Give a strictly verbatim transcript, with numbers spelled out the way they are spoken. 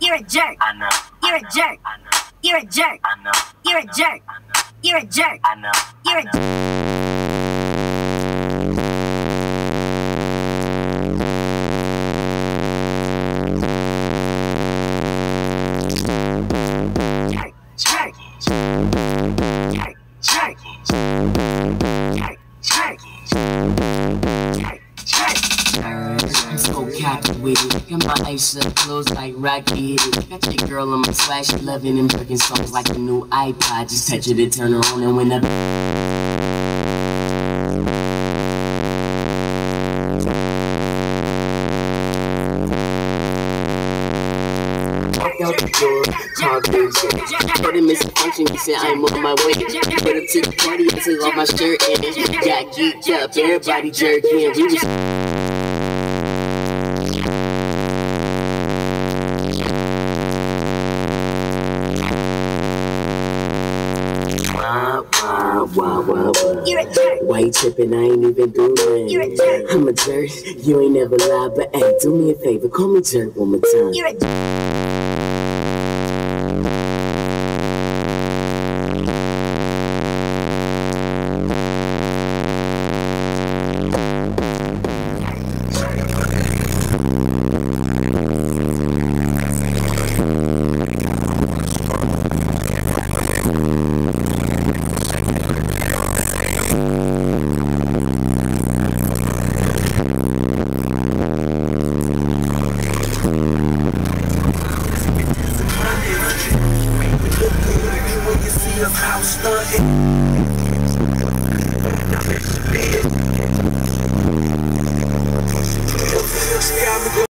You're a jerk. I know. You're a jerk. I know. You're a jerk. I know. You're a jerk. I know. You're a jerk. I know. You're a I know. jerk. Jerk. Jerk. Jerk. Jerk. Jerk. I'm so cocky with it. Got my eyes shut closed like Rocky hit it. Got your girl on my swag, she loving them breaking songs like a new iPod. Just touch it and turn her on, and when I out the door, called Thursday. But it missed a function, he said I'm on my way. Put up to the party, I took off my shirt and got geeked up, everybody jerking. We was Wah, wah, wah, wah, wah. You're a jerk. Why you trippin'? I ain't even do nothing. You're a jerk. I'm a jerk, you ain't never lied, but hey, do me a favor, call me jerk one more time. You're a jerk. House stunting.